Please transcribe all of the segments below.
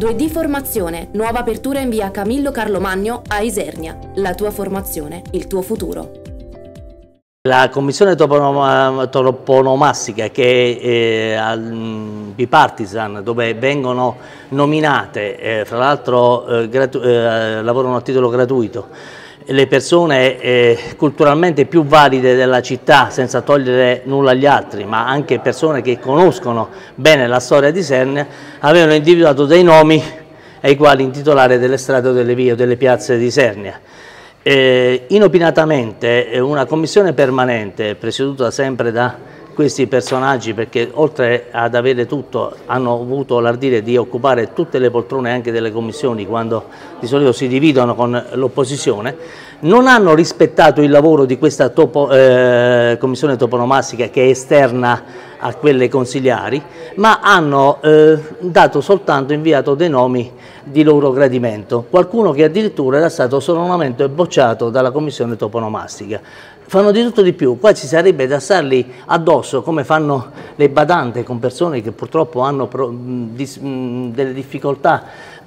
2D Formazione, nuova apertura in via Camillo Carlo Magno a Isernia. La tua formazione, il tuo futuro. La commissione toponomastica, che è bipartisan, dove vengono nominate, fra l'altro lavorano a titolo gratuito, le persone culturalmente più valide della città, senza togliere nulla agli altri, ma anche persone che conoscono bene la storia di Isernia, avevano individuato dei nomi ai quali intitolare delle strade o delle vie o delle piazze di Isernia. Inopinatamente una commissione permanente presieduta sempre da questi personaggi, perché oltre ad avere tutto hanno avuto l'ardire di occupare tutte le poltrone anche delle commissioni quando di solito si dividono con l'opposizione, non hanno rispettato il lavoro di questa commissione toponomastica, che è esterna a quelle consigliari, ma hanno inviato dei nomi di loro gradimento, qualcuno che addirittura era stato sonoramente bocciato dalla commissione toponomastica. Fanno di tutto di più, qua ci sarebbe da starli addosso come fanno le badanti con persone che purtroppo hanno delle difficoltà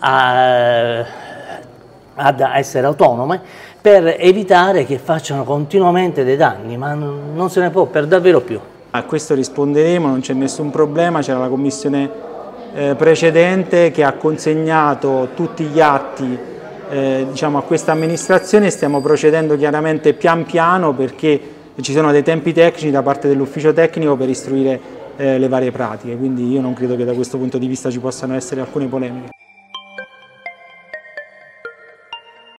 ad essere autonome, per evitare che facciano continuamente dei danni, ma non se ne può per davvero più. A questo risponderemo, non c'è nessun problema, c'era la commissione precedente che ha consegnato tutti gli atti diciamo, a questa amministrazione. Stiamo procedendo chiaramente pian piano, perché ci sono dei tempi tecnici da parte dell'ufficio tecnico per istruire le varie pratiche, quindi io non credo che da questo punto di vista ci possano essere alcune polemiche.